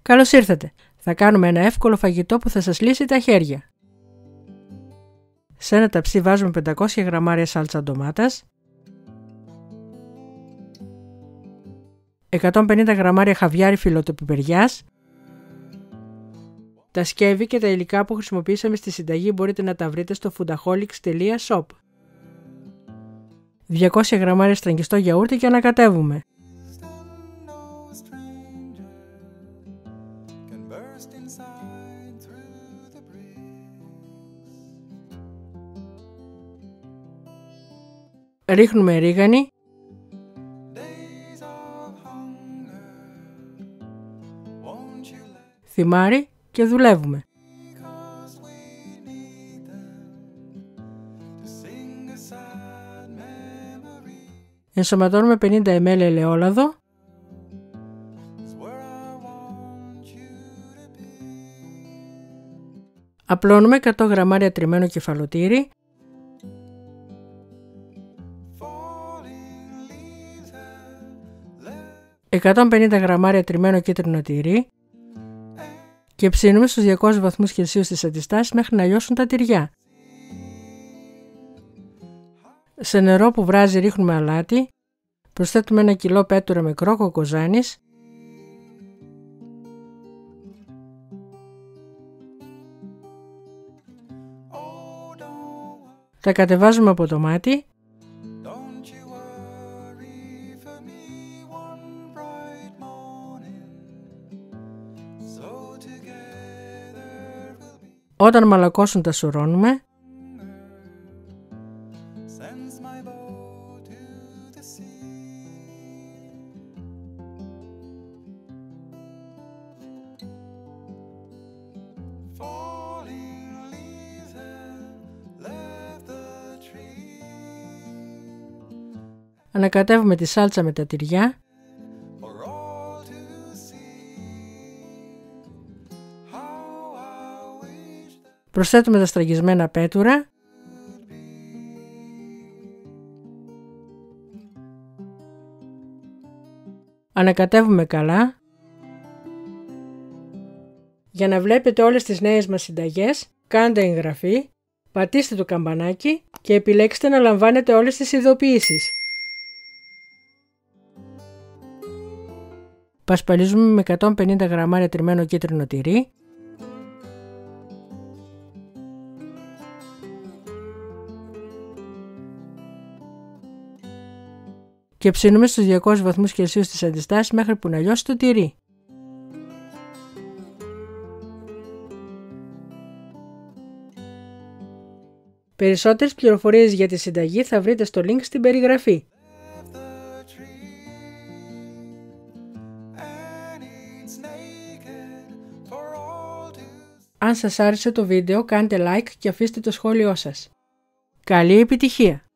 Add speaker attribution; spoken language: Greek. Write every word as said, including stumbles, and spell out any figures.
Speaker 1: Καλώς ήρθατε! Θα κάνουμε ένα εύκολο φαγητό που θα σας λύσει τα χέρια. Σε ένα ταψί βάζουμε πεντακόσια γραμμάρια σάλτσα ντομάτας, εκατόν πενήντα γραμμάρια χαβιάρι φιλοτοπιπεριάς. Τα σκεύη και τα υλικά που χρησιμοποιήσαμε στη συνταγή μπορείτε να τα βρείτε στο foodaholics τελεία shop. διακόσια γραμμάρια στραγγιστό γιαούρτι και ανακατεύουμε. Ρίχνουμε ρίγανη, θυμάρι και δουλεύουμε. Ενσωματώνουμε πενήντα μιλιλίτρα ελαιόλαδο, απλώνουμε εκατό γραμμάρια τριμμένο κεφαλοτήρι, εκατόν πενήντα γραμμάρια τριμμένο κίτρινο τυρί και ψήνουμε στους διακόσιους βαθμούς Κελσίου στις αντιστάσεις μέχρι να λιώσουν τα τυριά. Σε νερό που βράζει ρίχνουμε αλάτι, προσθέτουμε ένα κιλό πέτουρα με κρόκο κοζάνης, τα κατεβάζουμε από το μάτι, όταν μαλακώσουν τα σουρώνουμε, ανακατεύουμε τη σάλτσα με τα τυριά, προσθέτουμε τα στραγγισμένα πέτουρα, ανακατεύουμε καλά. Για να βλέπετε όλες τις νέες μας συνταγές, κάντε εγγραφή, πατήστε το καμπανάκι και επιλέξτε να λαμβάνετε όλες τις ειδοποιήσεις. Πασπαλίζουμε με εκατόν πενήντα γραμμάρια τριμμένο κίτρινο τυρί, και ψήνουμε στους διακόσιους βαθμούς Κελσίου στις αντιστάσεις μέχρι που να λιώσει το τυρί. Περισσότερες πληροφορίες για τη συνταγή θα βρείτε στο link στην περιγραφή. Αν σας άρεσε το βίντεο, κάντε like και αφήστε το σχόλιο σας. Καλή επιτυχία!